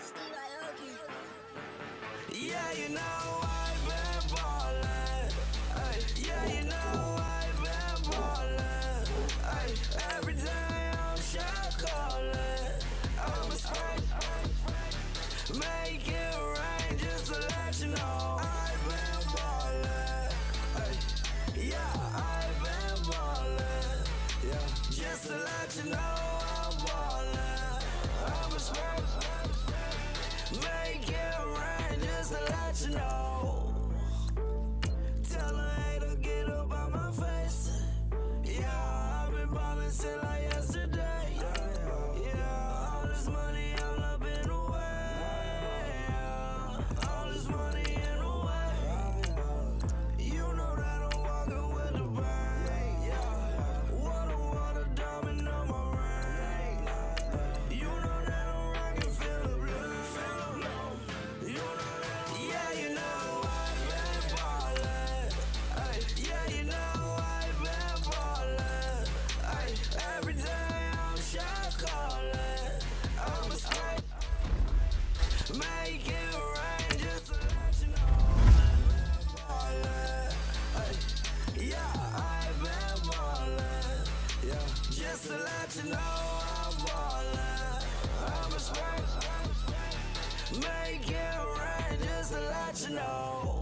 Yeah, you know I've been ballin'. Ay, yeah, you know I've been ballin'. Ay, every day I'm shot callin'. I'm a spray, make it rain just to let you know I've been ballin'. Ay, yeah, I've been ballin'. Yeah, just to let you know I'm ballin'. I'm a spray, make it rain just to let you know. Tell a hater get up out my face. Yeah, I've been ballin' since like yesterday. Yeah, all this money all up in the way. All this money in the way. You know that I'm walking with the bank. Water, diamond on my ring. You know that I'm rockin' Philip Blue. You know that yeah, you know I've been ballin'. Ay, yeah, you know I've been ballin'. Ay, every day I'm shot callin'. I'm a straight, make it rain just to let you know I've been ballin'. Ay, yeah, I've been ballin'. Yeah, just to let you know I'm ballin'. I'm a straight, make it rain just to let you know.